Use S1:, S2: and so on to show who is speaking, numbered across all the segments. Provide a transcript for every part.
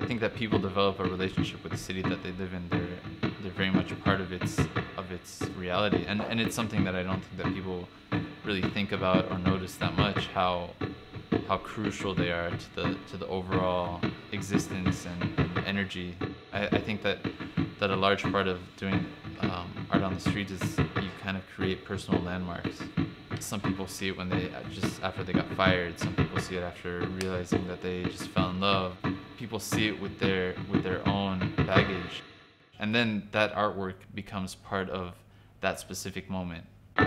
S1: think that people develop a relationship with the city that they live in. They're very much a part of its reality, and it's something that I don't think that people really think about or notice that much, how crucial they are to the overall existence and energy. I think that a large part of doing art on the street is you kind of create personal landmarks. Some people see it when they just after they got fired. Some people see it after realizing that they just fell in love. People see it with their own baggage, and then that artwork becomes part of that specific moment.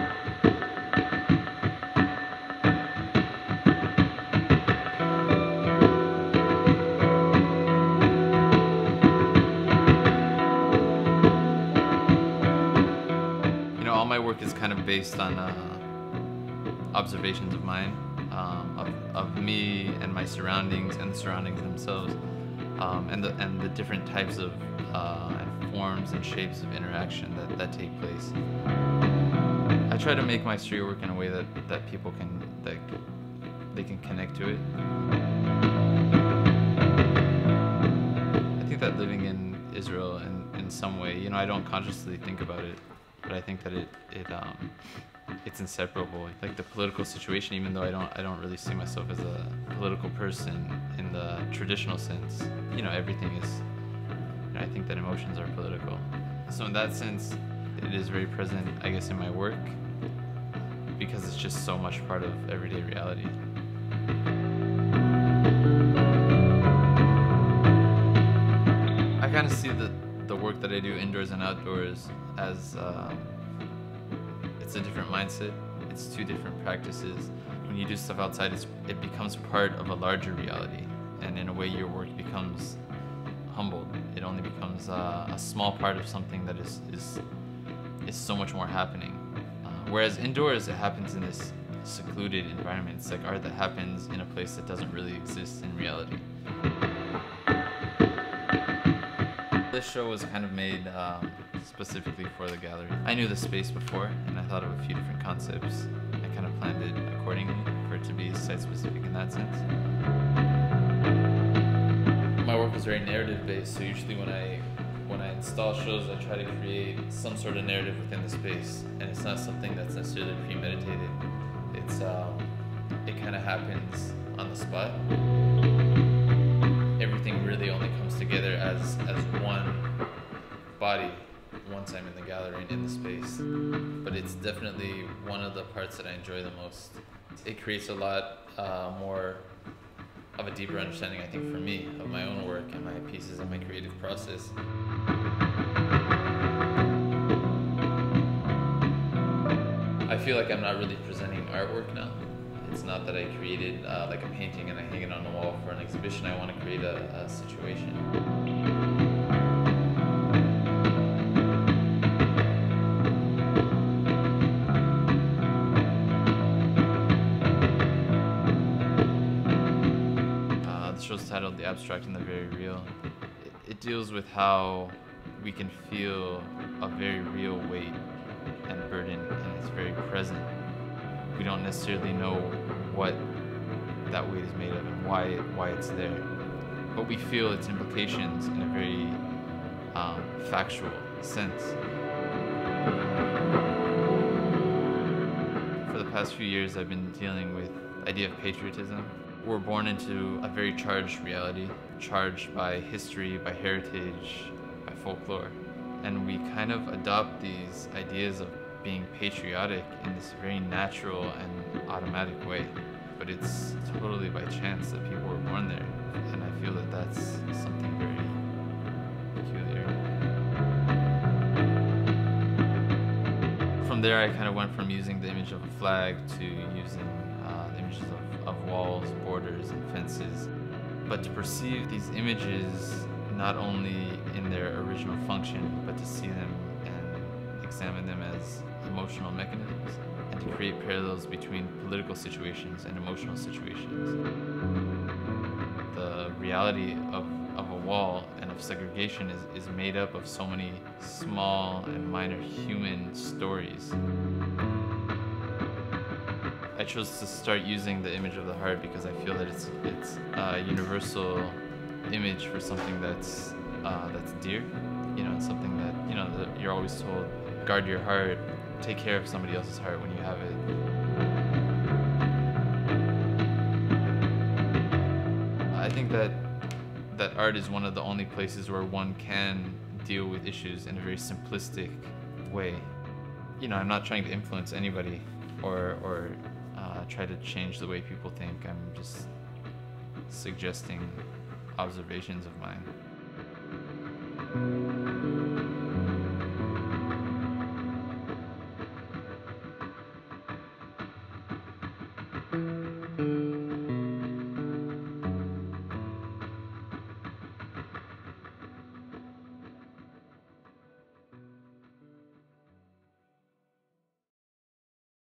S1: All my work is kind of based on observations of mine, of me and my surroundings and the surroundings themselves, and the different types of and forms and shapes of interaction that take place. I try to make my street work in a way that people they can connect to it. I think that living in Israel in some way, I don't consciously think about it, but I think that it's inseparable. Like the political situation, even though I don't really see myself as a political person in the traditional sense. Everything is. I think that emotions are political. So in that sense, it is very present, I guess, in my work, because it's just so much part of everyday reality. I kind of see the work that I do indoors and outdoors as it's a different mindset. It's two different practices. When you do stuff outside, it becomes part of a larger reality, and in a way your work becomes humbled. It only becomes a small part of something that is so much more happening. Whereas indoors, it happens in this secluded environment. It's like art that happens in a place that doesn't really exist in reality. This show was kind of made specifically for the gallery. I knew the space before, and I thought of a few different concepts. I kind of planned it accordingly for it to be site-specific in that sense. My work is very narrative-based, so usually when I install shows, I try to create some sort of narrative within the space, and it's not something that's necessarily premeditated. It kind of happens on the spot. Everything really only comes together as one body once I'm in the gallery and in the space. But it's definitely one of the parts that I enjoy the most. It creates a lot more of a deeper understanding, I think, for me, of my own work and my pieces and my creative process. I feel like I'm not really presenting artwork now. It's not that I created like a painting and I hang it on the wall for an exhibition. I want to create a situation. The show's titled The Abstract and the Very Real. It deals with how we can feel a very real weight and burden, and it's very present. We don't necessarily know what that weight is made of and why it's there, but we feel its implications in a very factual sense. For the past few years, I've been dealing with the idea of patriotism. We're born into a very charged reality, charged by history, by heritage, by folklore, and we kind of adopt these ideas of being patriotic in this very natural and automatic way. But it's totally by chance that people were born there, and I feel that that's something very peculiar. From there, I kind of went from using the image of a flag to using the images of walls, borders, and fences. But to perceive these images not only in their original function, but to see them and examine them as emotional mechanisms, and to create parallels between political situations and emotional situations. The reality of a wall and of segregation is made up of so many small and minor human stories. I chose to start using the image of the heart because I feel that it's a universal image for something that's dear, something that that you're always told, guard your heart, take care of somebody else's heart when you have it. I think that art is one of the only places where one can deal with issues in a very simplistic way. I'm not trying to influence anybody or try to change the way people think. I'm just suggesting observations of mine.